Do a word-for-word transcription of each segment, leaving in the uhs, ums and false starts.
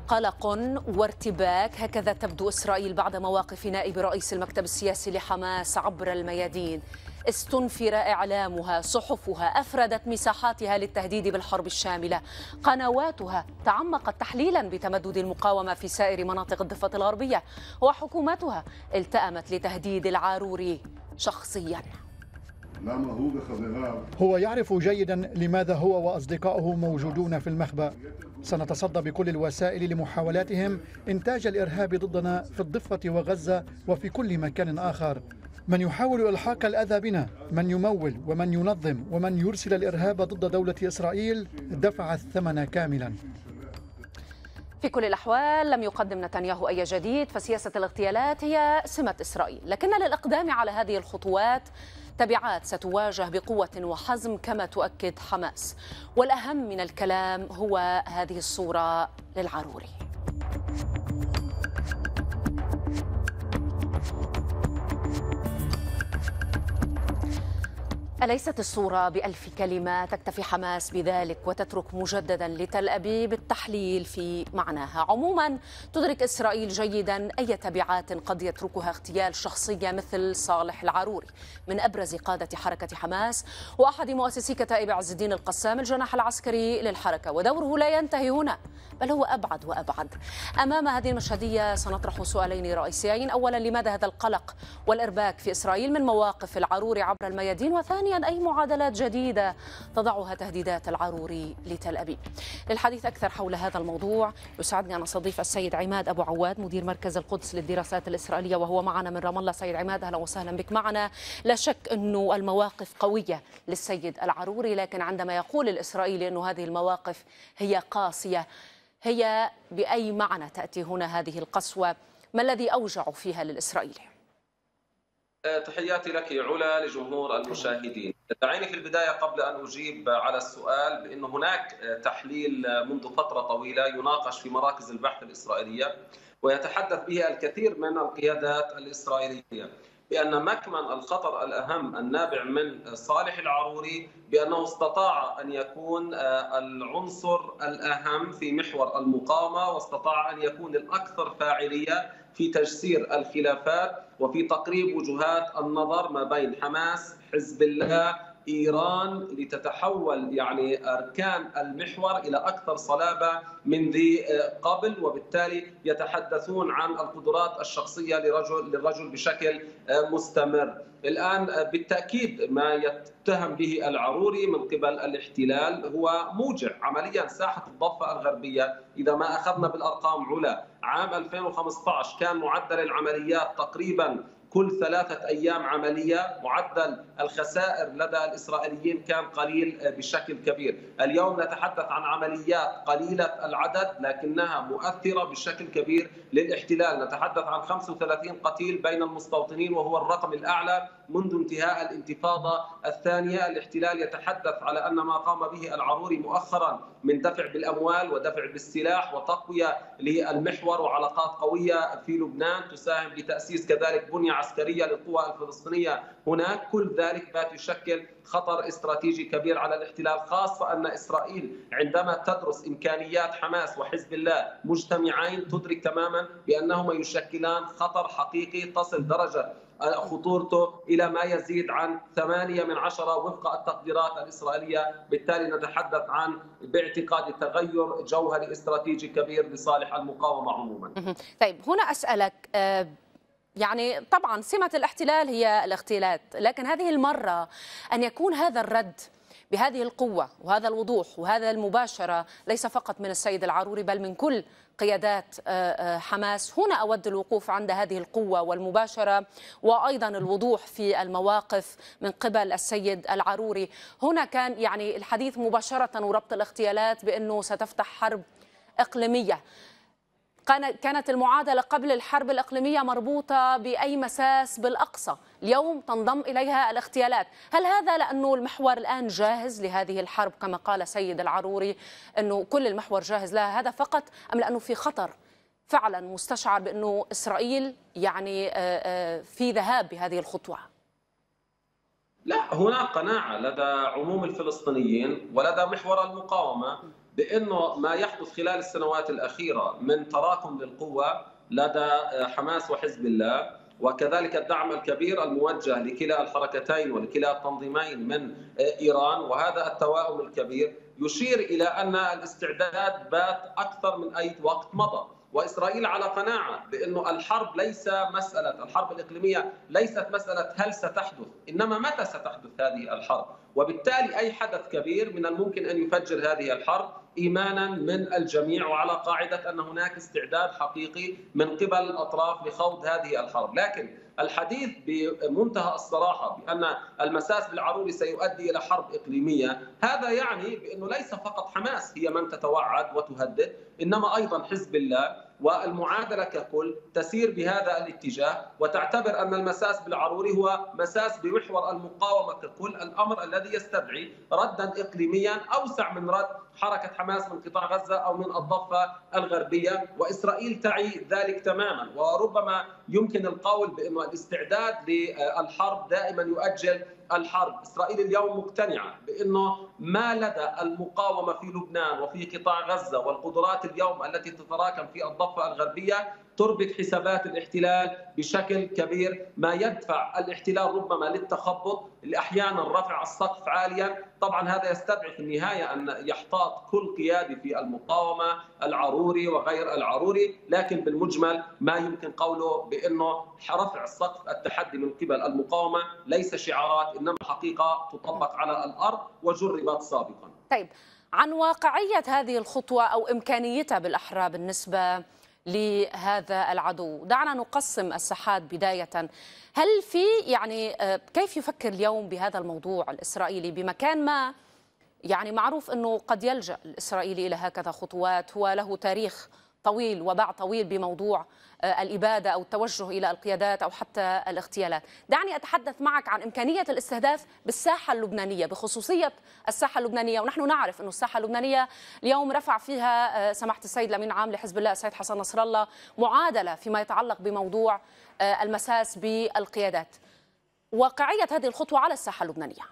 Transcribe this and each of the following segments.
قلق وارتباك، هكذا تبدو إسرائيل بعد مواقف نائب رئيس المكتب السياسي لحماس عبر الميادين. استنفر إعلامها، صحفها أفردت مساحاتها للتهديد بالحرب الشاملة، قنواتها تعمقت تحليلا بتمدد المقاومة في سائر مناطق الضفة الغربية، وحكومتها التأمت لتهديد العاروري شخصيا. هو يعرف جيدا لماذا هو وأصدقائه موجودون في المخبأ. سنتصدى بكل الوسائل لمحاولاتهم إنتاج الإرهاب ضدنا في الضفة وغزة وفي كل مكان آخر. من يحاول إلحاق الأذى بنا، من يمول ومن ينظم ومن يرسل الإرهاب ضد دولة إسرائيل دفع الثمن كاملا. في كل الأحوال لم يقدم نتنياهو أي جديد، فسياسة الاغتيالات هي سمة إسرائيل، لكن للإقدام على هذه الخطوات تبعات ستواجه بقوة وحزم كما تؤكد حماس، والأهم من الكلام هو هذه الصورة للعاروري. أليست الصورة بألف كلمة؟ تكتفي حماس بذلك وتترك مجددا لتل أبيب التحليل في معناها. عموما تدرك إسرائيل جيدا أي تبعات قد يتركها اغتيال شخصية مثل صالح العاروري، من أبرز قادة حركة حماس وأحد مؤسسي كتائب عز الدين القسام الجناح العسكري للحركة، ودوره لا ينتهي هنا بل هو أبعد وأبعد. أمام هذه المشهدية سنطرح سؤالين رئيسيين: أولا، لماذا هذا القلق والإرباك في إسرائيل من مواقف العاروري عبر الميادين؟ وثانيا، أي معادلات جديدة تضعها تهديدات العاروري لتل أبيب؟ للحديث أكثر حول هذا الموضوع يسعدني أن أستضيف السيد عماد أبو عواد، مدير مركز القدس للدراسات الإسرائيلية، وهو معنا من رام الله. سيد عماد، أهلا وسهلا بك معنا. لا شك أنه المواقف قوية للسيد العاروري، لكن عندما يقول الإسرائيلي أنه هذه المواقف هي قاسية، هي بأي معنى تأتي هنا هذه القسوة؟ ما الذي أوجع فيها للإسرائيلي؟ تحياتي لك علا، لجمهور المشاهدين. دعيني في البداية قبل أن أجيب على السؤال بأن هناك تحليل منذ فترة طويلة يناقش في مراكز البحث الإسرائيلية ويتحدث به الكثير من القيادات الإسرائيلية بأن مكمن الخطر الأهم النابع من صالح العاروري بأنه استطاع أن يكون العنصر الأهم في محور المقاومة، واستطاع أن يكون الأكثر فاعلية في تجسير الخلافات وفي تقريب وجهات النظر ما بين حماس، حزب الله، إيران، لتتحول يعني أركان المحور إلى أكثر صلابة من ذي قبل، وبالتالي يتحدثون عن القدرات الشخصية لرجل للرجل بشكل مستمر. الآن بالتأكيد ما يتهم به العاروري من قبل الاحتلال هو موجع. عمليا ساحة الضفة الغربية إذا ما أخذنا بالأرقام علا، عام ألفين وخمسة عشر كان معدل العمليات تقريبا كل ثلاثة أيام عملية، معدل الخسائر لدى الإسرائيليين كان قليل بشكل كبير. اليوم نتحدث عن عمليات قليلة العدد لكنها مؤثرة بشكل كبير للاحتلال. نتحدث عن خمسة وثلاثين قتيل بين المستوطنين وهو الرقم الأعلى منذ انتهاء الانتفاضة الثانية. الاحتلال يتحدث على أن ما قام به العاروري مؤخرا من دفع بالأموال ودفع بالسلاح وتقوية للمحور وعلاقات قوية في لبنان تساهم بتأسيس كذلك بنية عسكرية للقوى الفلسطينية هناك. كل ذلك بات يشكل خطر استراتيجي كبير على الاحتلال، خاصة أن إسرائيل عندما تدرس إمكانيات حماس وحزب الله مجتمعين تدرك تماما بأنهما يشكلان خطر حقيقي تصل درجة خطورته إلى ما يزيد عن ثمانية من عشرة وفق التقديرات الإسرائيلية. بالتالي نتحدث عن باعتقاد تغير جوهري استراتيجي كبير لصالح المقاومة عموما. طيب، هنا أسألك، يعني طبعا سمة الاحتلال هي الاغتيالات، لكن هذه المرة أن يكون هذا الرد بهذه القوة وهذا الوضوح وهذا المباشرة ليس فقط من السيد العاروري بل من كل قيادات حماس. هنا أود الوقوف عند هذه القوة والمباشرة وأيضا الوضوح في المواقف من قبل السيد العاروري. هنا كان يعني الحديث مباشرة وربط الاغتيالات بأنه ستفتح حرب إقليمية. كانت المعادلة قبل الحرب الإقليمية مربوطة بأي مساس بالأقصى، اليوم تنضم إليها الاغتيالات. هل هذا لأنه المحور الآن جاهز لهذه الحرب كما قال سيد العاروري أنه كل المحور جاهز لها، هذا فقط، أم لأنه في خطر فعلا مستشعر بأنه إسرائيل يعني في ذهاب بهذه الخطوة؟ لا، هناك قناعة لدى عموم الفلسطينيين ولدى محور المقاومة بأنه ما يحدث خلال السنوات الأخيرة من تراكم للقوة لدى حماس وحزب الله، وكذلك الدعم الكبير الموجه لكلا الحركتين ولكلا التنظيمين من إيران، وهذا التوائم الكبير يشير إلى أن الاستعداد بات أكثر من أي وقت مضى. وإسرائيل على قناعة بأنه الحرب ليس مسألة الحرب الإقليمية ليست مسألة هل ستحدث، إنما متى ستحدث هذه الحرب، وبالتالي أي حدث كبير من الممكن أن يفجر هذه الحرب إيمانا من الجميع، وعلى قاعدة أن هناك استعداد حقيقي من قبل الأطراف لخوض هذه الحرب. لكن الحديث بمنتهى الصراحة بأن المساس بالعروري سيؤدي إلى حرب إقليمية، هذا يعني بأنه ليس فقط حماس هي من تتوعد وتهدد، إنما أيضا حزب الله، والمعادلة ككل تسير بهذا الاتجاه، وتعتبر أن المساس بالعروري هو مساس بمحور المقاومة ككل، الأمر الذي يستدعي ردا إقليميا أوسع من رد حركة حماس من قطاع غزة أو من الضفة الغربية، وإسرائيل تعي ذلك تماما. وربما يمكن القول بأن الاستعداد للحرب دائما يؤجل الحرب. إسرائيل اليوم مقتنعة بأنه ما لدى المقاومة في لبنان وفي قطاع غزة والقدرات اليوم التي تتراكم في الضفة الغربية تربك حسابات الاحتلال بشكل كبير، ما يدفع الاحتلال ربما للتخبط، أحيانا رفع السقف عاليا. طبعا هذا يستدعي في النهاية أن يحتاط كل قيادي في المقاومة، العروري وغير العروري، لكن بالمجمل ما يمكن قوله بأنه رفع السقف التحدي من قبل المقاومة ليس شعارات، إنما حقيقة تطبق على الأرض وجربت سابقا. طيب، عن واقعية هذه الخطوة أو إمكانيتها بالأحرى بالنسبة لهذا العدو، دعنا نقسم الساحات بداية. هل في يعني كيف يفكر اليوم بهذا الموضوع الإسرائيلي بمكان ما؟ يعني معروف أنه قد يلجأ الإسرائيلي إلى هكذا خطوات، هو له تاريخ طويل وباع طويل بموضوع الإبادة أو التوجه إلى القيادات أو حتى الاغتيالات. دعني أتحدث معك عن إمكانية الاستهداف بالساحة اللبنانية، بخصوصية الساحة اللبنانية، ونحن نعرف أن الساحة اللبنانية اليوم رفع فيها سماحة السيد الأمين العام لحزب الله السيد حسن نصر الله معادلة فيما يتعلق بموضوع المساس بالقيادات. واقعية هذه الخطوة على الساحة اللبنانية،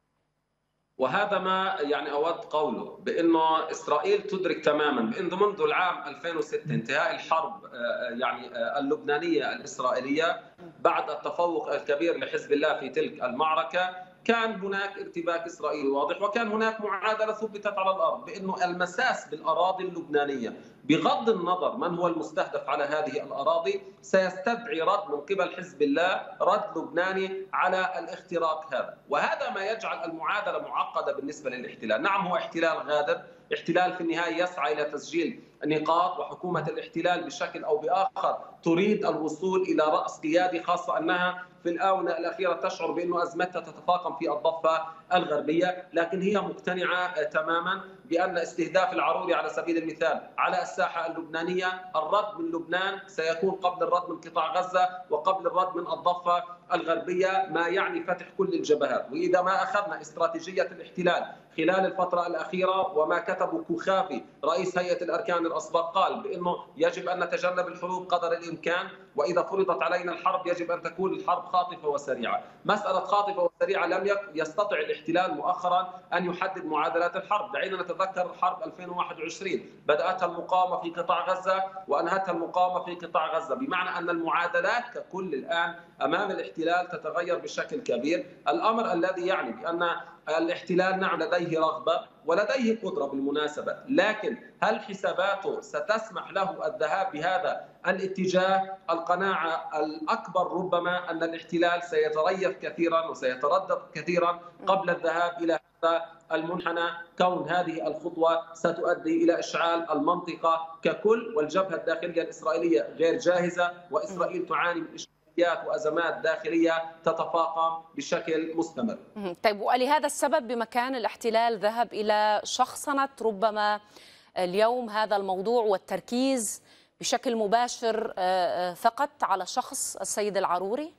وهذا ما يعني أود قوله بأنه إسرائيل تدرك تماما بأنه منذ العام ألفين وستة انتهاء الحرب يعني اللبنانية الإسرائيلية بعد التفوق الكبير لحزب الله في تلك المعركة، كان هناك ارتباك إسرائيلي واضح، وكان هناك معادلة ثبتت على الأرض بأنه المساس بالأراضي اللبنانية بغض النظر من هو المستهدف على هذه الأراضي سيستدعي رد من قبل حزب الله، رد لبناني على الاختراق هذا. وهذا ما يجعل المعادلة معقدة بالنسبة للاحتلال. نعم هو احتلال غادر، احتلال في النهاية يسعى إلى تسجيل نقاط، وحكومة الاحتلال بشكل أو بآخر تريد الوصول إلى رأس قيادي، خاصة أنها في الآونة الأخيرة تشعر بأن أزمتها تتفاقم في الضفة الغربية، لكن هي مقتنعة تماما بأن استهداف العروري على سبيل المثال على الساحة اللبنانية، الرد من لبنان سيكون قبل الرد من قطاع غزة وقبل الرد من الضفة الغربية، ما يعني فتح كل الجبهات. وإذا ما أخذنا استراتيجية الاحتلال خلال الفترة الأخيرة وما كتبه كوخافي رئيس هيئة الأركان الأسبق، قال بأنه يجب أن نتجنب الحروب قدر الإمكان، وإذا فرضت علينا الحرب يجب أن تكون الحرب خاطفة وسريعة. مسألة خاطفة وسريعة لم يستطع الاحتلال مؤخرا أن يحدد معادلات الحرب. دعينا نتذكر حرب ألفين وواحد وعشرين بدأتها المقاومة في قطاع غزة وأنهتها المقاومة في قطاع غزة، بمعنى أن المعادلات ككل الآن أمام الاحتلال تتغير بشكل كبير. الأمر الذي يعني بأن الاحتلال نعم لديه رغبة ولديه قدرة بالمناسبة، لكن هل حساباته ستسمح له الذهاب بهذا الاتجاه؟ القناعة الأكبر ربما أن الاحتلال سيتريث كثيرا وسيتردد كثيرا قبل الذهاب إلى هذا المنحنى، كون هذه الخطوة ستؤدي إلى إشعال المنطقة ككل، والجبهة الداخلية الإسرائيلية غير جاهزة، وإسرائيل تعاني من وأزمات داخلية تتفاقم بشكل مستمر. طيب، ولهذا السبب بمكان الاحتلال ذهب إلى شخصنة ربما اليوم هذا الموضوع والتركيز بشكل مباشر فقط على شخص السيد العروري،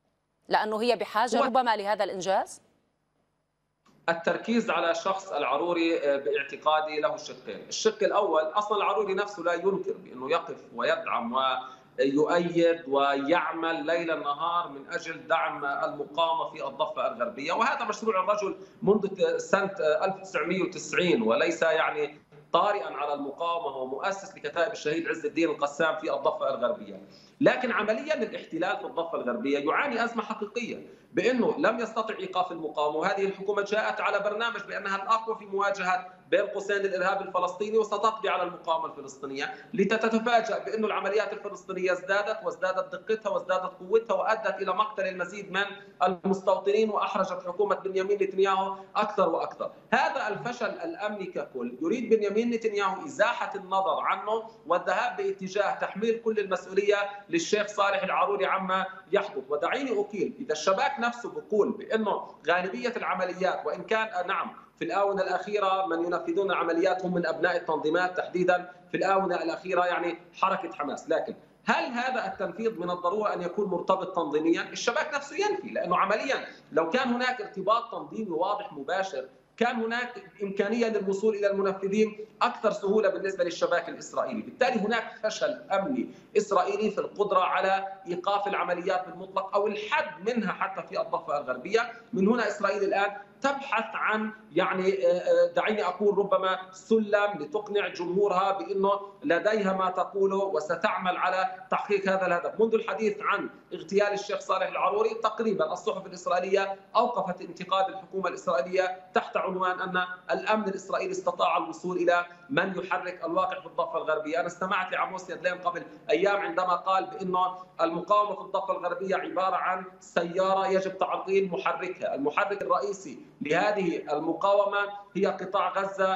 لأنه هي بحاجة ربما لهذا الإنجاز؟ التركيز على شخص العروري باعتقادي له شقين. الشق الأول، أصلا العروري نفسه لا ينكر بأنه يقف ويدعم و يؤيد ويعمل ليل نهار من أجل دعم المقاومة في الضفة الغربية، وهذا مشروع الرجل منذ سنة ألف وتسعمئة وتسعين، وليس يعني طارئا على المقاومة ومؤسس لكتائب الشهيد عز الدين القسام في الضفة الغربية. لكن عمليا الاحتلال في الضفة الغربية يعاني أزمة حقيقية بأنه لم يستطع إيقاف المقاومة، وهذه الحكومة جاءت على برنامج بأنها الأقوى في مواجهة بين قوسين الإرهاب الفلسطيني وستقضي على المقاومة الفلسطينية، لتتفاجأ بأن العمليات الفلسطينية ازدادت وازدادت دقتها وازدادت قوتها وأدت إلى مقتل المزيد من المستوطنين وأحرجت حكومة بنيامين نتنياهو أكثر وأكثر. هذا الفشل الأمني ككل يريد بنيامين نتنياهو إزاحة النظر عنه والذهاب باتجاه تحميل كل المسؤولية للشيخ صالح العروري عما يحدث. ودعيني أقيل، إذا الشباك نفسه بيقول بأنه غالبية العمليات، وإن كان نعم في الآونة الأخيرة من ينفذون العمليات هم من أبناء التنظيمات تحديدا في الآونة الأخيرة يعني حركة حماس، لكن هل هذا التنفيذ من الضرورة أن يكون مرتبط تنظيميا؟ الشباك نفسه ينفي، لأنه عمليا لو كان هناك ارتباط تنظيمي واضح مباشر كان هناك إمكانية للوصول إلى المنفذين أكثر سهولة بالنسبة للشباك الإسرائيلي. بالتالي هناك فشل أمني إسرائيلي في القدرة على إيقاف العمليات بالمطلق أو الحد منها حتى في الضفة الغربية. من هنا إسرائيل الآن تبحث عن يعني دعيني أقول ربما سلم لتقنع جمهورها بأنه لديها ما تقوله وستعمل على تحقيق هذا الهدف. منذ الحديث عن اغتيال الشيخ صالح العروري تقريبا الصحف الإسرائيلية أوقفت انتقاد الحكومة الإسرائيلية تحت عنوان أن الأمن الإسرائيلي استطاع الوصول إلى من يحرك الواقع في الضفة الغربية. أنا استمعت لعموس يدلين قبل أيام عندما قال بأنه المقاومة في الضفة الغربية عبارة عن سيارة يجب تعطيل محركها، المحرك الرئيسي لهذه المقاومة هي قطاع غزة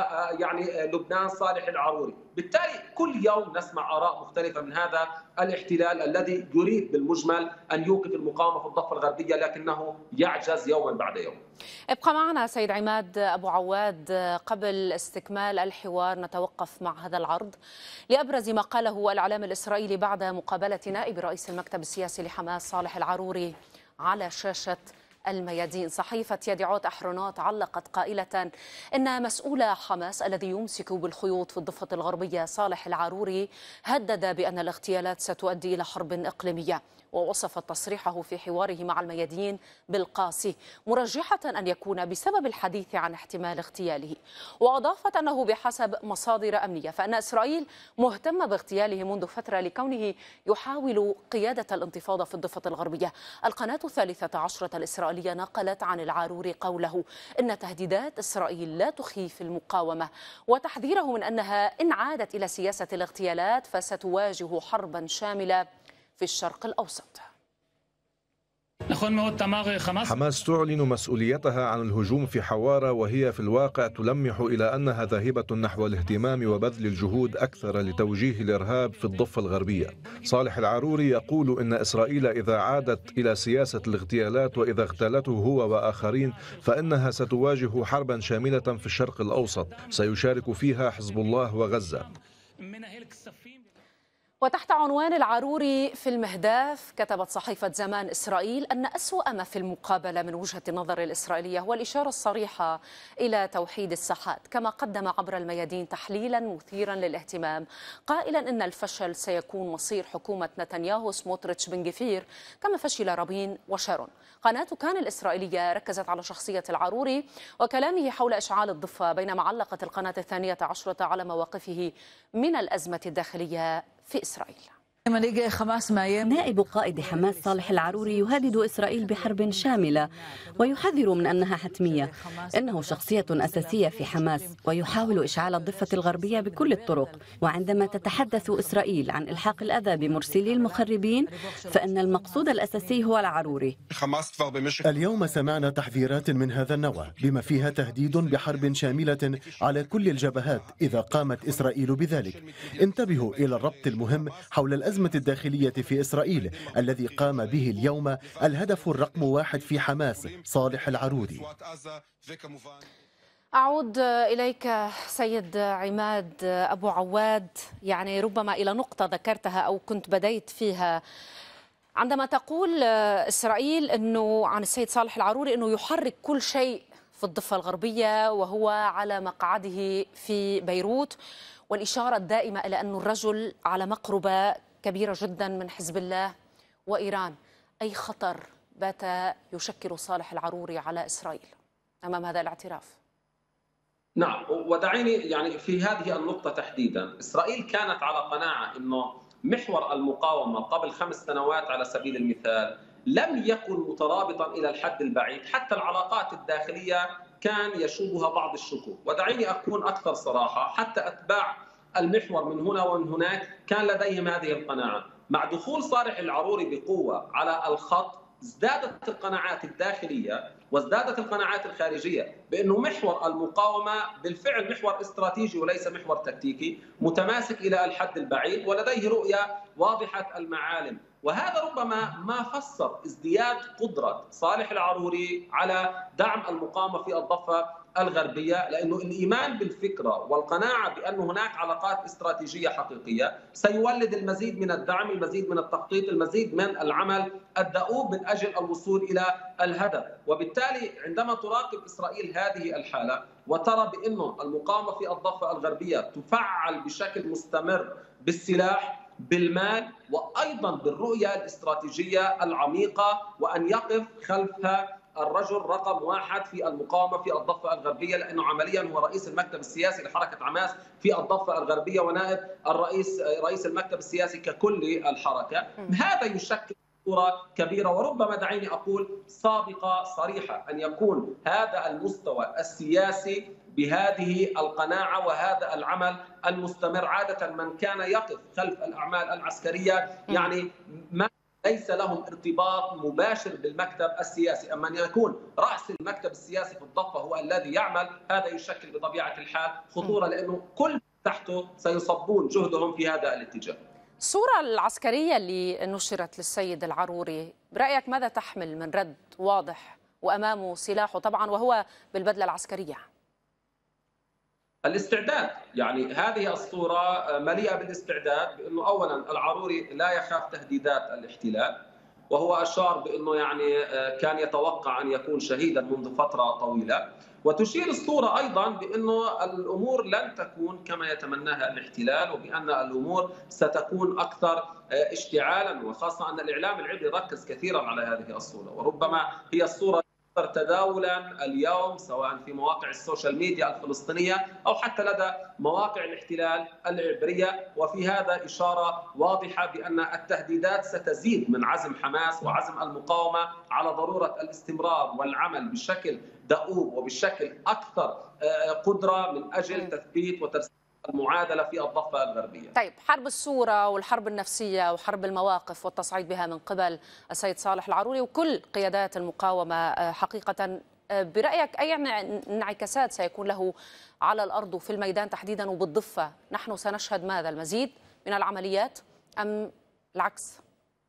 ويعني لبنان صالح العروري. بالتالي كل يوم نسمع آراء مختلفة من هذا الاحتلال الذي يريد بالمجمل أن يوقف المقاومة في الضفة الغربية لكنه يعجز يوما بعد يوم. ابقى معنا سيد عماد أبو عواد. قبل استكمال الحوار نتوقف مع هذا العرض لأبرز ما قاله الإعلام الإسرائيلي بعد مقابلة نائب رئيس المكتب السياسي لحماس صالح العروري على شاشة الميادين. صحيفة يديعوت أحرونوت علقت قائلة إن مسؤول حماس الذي يمسك بالخيوط في الضفة الغربية صالح العروري هدد بأن الاغتيالات ستؤدي إلى حرب إقليمية، ووصفت تصريحه في حواره مع الميادين بالقاسي، مرجحة أن يكون بسبب الحديث عن احتمال اغتياله. وأضافت أنه بحسب مصادر أمنية فإن إسرائيل مهتمة باغتياله منذ فترة لكونه يحاول قيادة الانتفاضة في الضفة الغربية. القناة الثالثة عشرة الإسرائيلية نقلت عن العروري قوله إن تهديدات إسرائيل لا تخيف المقاومة، وتحذيره من أنها إن عادت إلى سياسة الاغتيالات فستواجه حربا شاملة في الشرق الأوسط. حماس تعلن مسؤوليتها عن الهجوم في حوارة، وهي في الواقع تلمح إلى أنها ذاهبة نحو الاهتمام وبذل الجهود أكثر لتوجيه الإرهاب في الضفة الغربية. صالح العروري يقول إن إسرائيل إذا عادت إلى سياسة الاغتيالات وإذا اغتالته هو وآخرين فإنها ستواجه حربا شاملة في الشرق الأوسط سيشارك فيها حزب الله وغزة. وتحت عنوان العروري في المهداف كتبت صحيفة زمان إسرائيل أن أسوأ ما في المقابلة من وجهة النظر الإسرائيلية هو الإشارة الصريحة إلى توحيد الساحات، كما قدم عبر الميادين تحليلا مثيرا للاهتمام قائلا أن الفشل سيكون مصير حكومة نتنياهو سموتريتش بن غفير كما فشل رابين وشارون. قناة كان الإسرائيلية ركزت على شخصية العروري وكلامه حول إشعال الضفة، بينما علقت القناة الثانية عشرة على مواقفه من الأزمة الداخلية في إسرائيل. نائب قائد حماس صالح العروري يهدد إسرائيل بحرب شاملة ويحذر من أنها حتمية. إنه شخصية أساسية في حماس ويحاول إشعال الضفة الغربية بكل الطرق، وعندما تتحدث إسرائيل عن إلحاق الأذى بمرسلي المخربين فإن المقصود الأساسي هو العروري. اليوم سمعنا تحذيرات من هذا النوع بما فيها تهديد بحرب شاملة على كل الجبهات إذا قامت إسرائيل بذلك. انتبهوا إلى الربط المهم حول الأزمة الداخلية في إسرائيل الذي قام به اليوم الهدف الرقم واحد في حماس صالح العروري. أعود إليك سيد عماد أبو عواد، يعني ربما إلى نقطة ذكرتها أو كنت بديت فيها عندما تقول إسرائيل أنه عن السيد صالح العروري أنه يحرك كل شيء في الضفة الغربية وهو على مقعده في بيروت، والإشارة الدائمة إلى أن الرجل على مقربة كبيرة جدا من حزب الله وإيران. أي خطر بات يشكل صالح العروري على إسرائيل أمام هذا الاعتراف؟ نعم، ودعيني يعني في هذه النقطة تحديدا، إسرائيل كانت على قناعة أنه محور المقاومة قبل خمس سنوات على سبيل المثال لم يكن مترابطا إلى الحد البعيد، حتى العلاقات الداخلية كان يشوبها بعض الشكوك. ودعيني أكون أكثر صراحة، حتى أتباع المحور من هنا ومن هناك كان لديهم هذه القناعة. مع دخول صالح العروري بقوة على الخط ازدادت القناعات الداخلية وازدادت القناعات الخارجية بأنه محور المقاومة بالفعل محور استراتيجي وليس محور تكتيكي متماسك إلى الحد البعيد ولديه رؤية واضحة المعالم. وهذا ربما ما فسر ازدياد قدرة صالح العروري على دعم المقاومة في الضفة الغربية، لأنه الإيمان بالفكرة والقناعة بأن هناك علاقات استراتيجية حقيقية سيولد المزيد من الدعم، المزيد من التخطيط، المزيد من العمل الدؤوب من أجل الوصول إلى الهدف. وبالتالي عندما تراقب إسرائيل هذه الحالة وترى بأنه المقاومة في الضفة الغربية تفعل بشكل مستمر بالسلاح بالمال وأيضا بالرؤية الاستراتيجية العميقة، وأن يقف خلفها الرجل رقم واحد في المقاومة في الضفة الغربية، لأنه عمليا هو رئيس المكتب السياسي لحركة حماس في الضفة الغربية ونائب الرئيس رئيس المكتب السياسي ككل الحركة. هذا يشكل صورة كبيرة، وربما دعيني أقول سابقة صريحة أن يكون هذا المستوى السياسي بهذه القناعة وهذا العمل المستمر. عادة من كان يقف خلف الأعمال العسكرية يعني ما ليس لهم ارتباط مباشر بالمكتب السياسي، أما أن يكون رأس المكتب السياسي في الضفة هو الذي يعمل، هذا يشكل بطبيعة الحال خطورة، لأنه كل تحته سيصبون جهدهم في هذا الاتجاه. الصورة العسكرية اللي نشرت للسيد العروري برأيك ماذا تحمل من رد واضح وأمامه سلاحه طبعا وهو بالبدلة العسكرية؟ الاستعداد، يعني هذه الصورة مليئة بالاستعداد، بأنه أولا العروري لا يخاف تهديدات الاحتلال، وهو أشار بأنه يعني كان يتوقع أن يكون شهيدا منذ فترة طويلة. وتشير الصورة أيضا بأنه الأمور لن تكون كما يتمناها الاحتلال، وبأن الأمور ستكون أكثر اشتعالا، وخاصة أن الإعلام العبري ركز كثيرا على هذه الصورة، وربما هي الصورة تداولا اليوم سواء في مواقع السوشيال ميديا الفلسطينية أو حتى لدى مواقع الاحتلال العبرية. وفي هذا إشارة واضحة بأن التهديدات ستزيد من عزم حماس وعزم المقاومة على ضرورة الاستمرار والعمل بشكل دؤوب وبشكل أكثر قدرة من أجل تثبيت وترسيخ المعادلة في الضفة الغربية. طيب، حرب الصورة والحرب النفسية وحرب المواقف والتصعيد بها من قبل السيد صالح العروري وكل قيادات المقاومة حقيقة، برأيك أي انعكاسات سيكون له على الأرض وفي الميدان تحديدا وبالضفة؟ نحن سنشهد ماذا؟ المزيد من العمليات أم العكس؟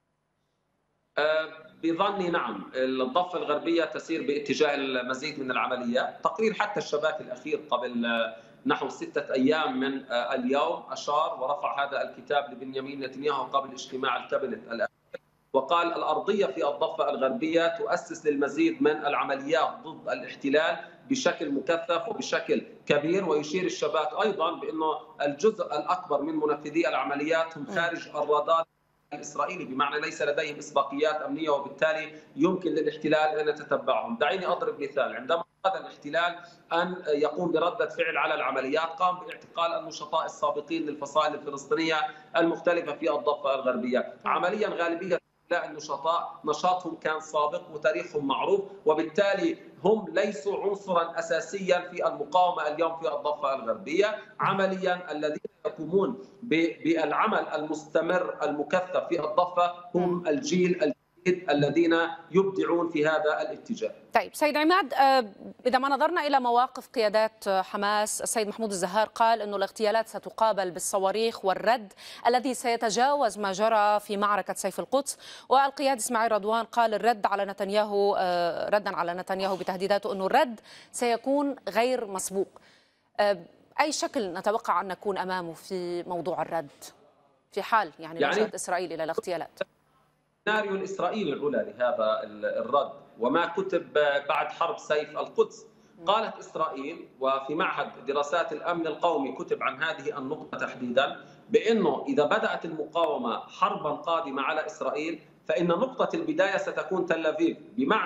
بظني نعم، الضفة الغربية تسير باتجاه المزيد من العمليات. تقرير حتى الشباك الأخير قبل نحو ستة أيام من اليوم أشار ورفع هذا الكتاب لبنيامين نتنياهو قبل اجتماع الكابينت الأخير، وقال الأرضية في الضفة الغربية تؤسس للمزيد من العمليات ضد الاحتلال بشكل مكثف وبشكل كبير. ويشير الشباك أيضا بأنه الجزء الأكبر من منفذي العمليات هم خارج الرادار الإسرائيلي، بمعنى ليس لديهم إسباقيات أمنية وبالتالي يمكن للاحتلال أن يتتبعهم. دعيني أضرب مثال، عندما أراد الاحتلال أن يقوم بردة فعل على العمليات قام باعتقال النشطاء السابقين للفصائل الفلسطينية المختلفة في الضفة الغربية. عمليا غالبية النشطاء نشاطهم كان سابق وتاريخهم معروف، وبالتالي هم ليسوا عنصرا أساسيا في المقاومة اليوم في الضفة الغربية. عمليا الذين يقومون بالعمل المستمر المكثف في الضفة هم الجيل الجديد الذين يبدعون في هذا الاتجاه. طيب سيد عماد، إذا ما نظرنا إلى مواقف قيادات حماس، السيد محمود الزهار قال أنه الاغتيالات ستقابل بالصواريخ والرد الذي سيتجاوز ما جرى في معركة سيف القدس، والقيادي اسماعيل رضوان قال الرد على نتنياهو ردا على نتنياهو بتهديداته أنه الرد سيكون غير مسبوق. أي شكل نتوقع أن نكون أمامه في موضوع الرد في حال يعني يعني لجأت إسرائيل إلى الاغتيالات؟ السيناريو الإسرائيلي الأولى لهذا الرد وما كتب بعد حرب سيف القدس. قالت إسرائيل وفي معهد دراسات الأمن القومي كتب عن هذه النقطة تحديدا بأنه إذا بدأت المقاومة حربا قادمة على إسرائيل فإن نقطة البداية ستكون تل أبيب، بمعنى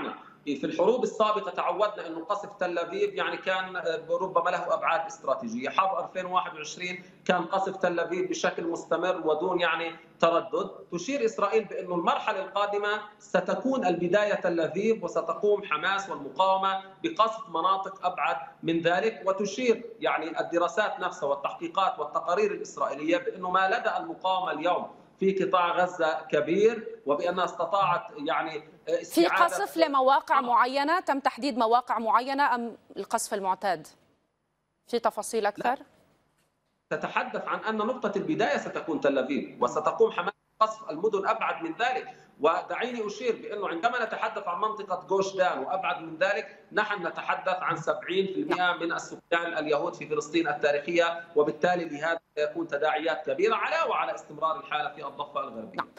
في الحروب السابقة تعودنا أنه قصف تل أبيب يعني كان ربما له أبعاد استراتيجية. حرب ألفين وواحد وعشرين كان قصف تل أبيب بشكل مستمر ودون يعني تردد. تشير إسرائيل بأنه المرحلة القادمة ستكون البداية تل أبيب، وستقوم حماس والمقاومة بقصف مناطق أبعد من ذلك. وتشير يعني الدراسات نفسها والتحقيقات والتقارير الإسرائيلية بأنه ما لدى المقاومة اليوم في قطاع غزة كبير، وبأنها استطاعت يعني في قصف لمواقع معينة، تم تحديد مواقع معينة أم القصف المعتاد؟ في تفاصيل أكثر؟ تتحدث عن أن نقطة البداية ستكون تل أبيب، وستقوم حماس بقصف المدن أبعد من ذلك. ودعيني أشير بأنه عندما نتحدث عن منطقة جوش دان وأبعد من ذلك، نحن نتحدث عن سبعين بالمئة من السكان اليهود في فلسطين التاريخية، وبالتالي لهذا يكون تداعيات كبيرة على وعلى استمرار الحالة في الضفة الغربية.